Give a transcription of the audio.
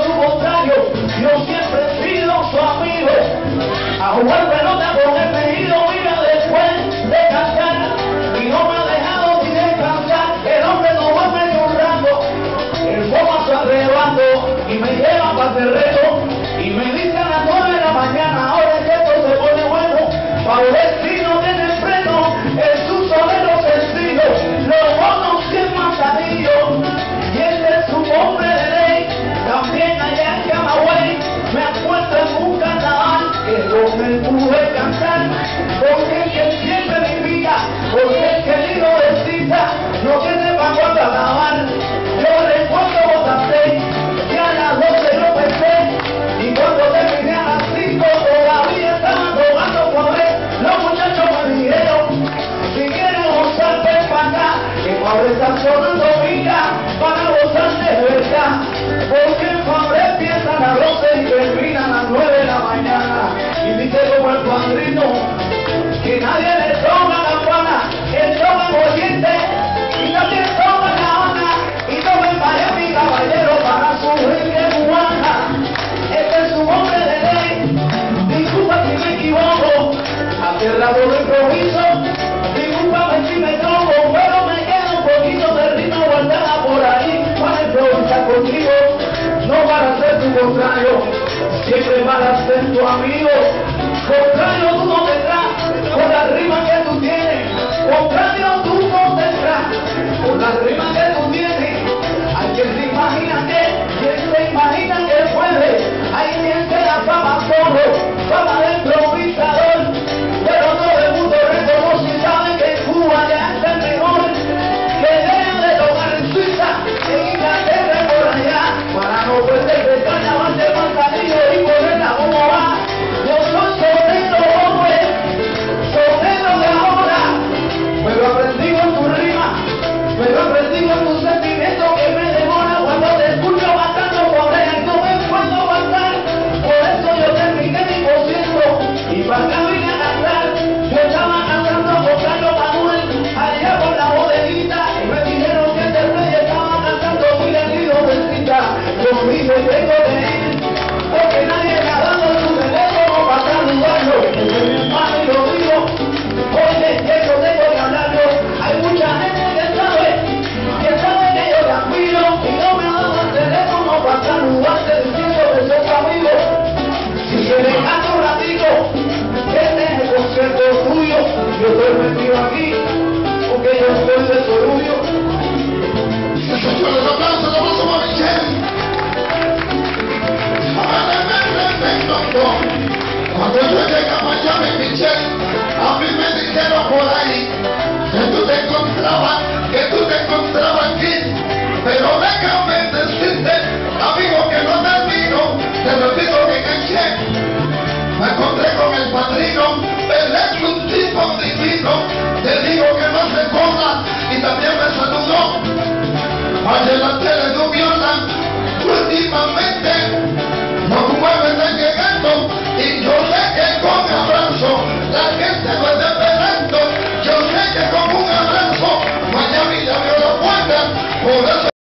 su contrario, yo siempre he sido su amigo. A jugar pelota con el tejido, mira después de cantar, y no me ha dejado ni descansar. El hombre no va medio un rato, él toma su arrebato y me lleva para terreno, y me dice a las 9 de la mañana, ahora es que esto se pone bueno, para ver si no tiene freno, es un solero sencillo, los bonos 100 manzanillos, y este es su hombre de ley. También allá en Camagüey me encuentro en un carnaval que con él pude cantar, porque es que siempre me invita, porque es querido de cita, no tiene para cuándo acabar. Yo recuerdo botas 6, que a las 12 yo pensé, y cuando terminé a las 5 todavía estaban tocando por él. Los muchachos me dijeron, si quieren gozar ven para acá, que Fabre está sonando vida para gozar de verdad, porque en Fabre empieza a las 12 y termina a las 9 de la mañana. Y dice como el padrino, que nadie le toca la campana, él toca oyente y también toca la Habana, y toca en Miami caballero para su gente cubana. Este es su hombre de ley, disculpa si me equivoco, aterrado de improviso, discúlpame si me equivoco, pero me queda un poquito de rima guardada por ahí para improvisar contigo, no para ser tu contrario, siempre para ser tu amigo. Contrario tú no tendrás, con la rima que tú tienes, contrario tú no tendrás, con la rima que tú tienes. Hay quien se imagina quien se imagina que puede, hay quien se la fama solo, fama de improvisador, pero todo el mundo reconoce y sabe que en Cuba ya es el mejor, que dejan de tocar en Suiza, en Inglaterra y por allá, para no perder el carnaval de Manzanillo y ponerla como va. Yo soy sonero, hombre, sonero de ahora, pero aprendí con tu rima, pero aprendí con tu sentimiento que me demora cuando te escucho cantando por ella y no me puedo cantar. Por eso yo terminé mi concierto y para acá vine a cantar. Yo estaba cantando con Carlos Manuel allá por la bodeguita y me dijeron que el rey estaba cantando muy herido de cita. Yo dije tengo de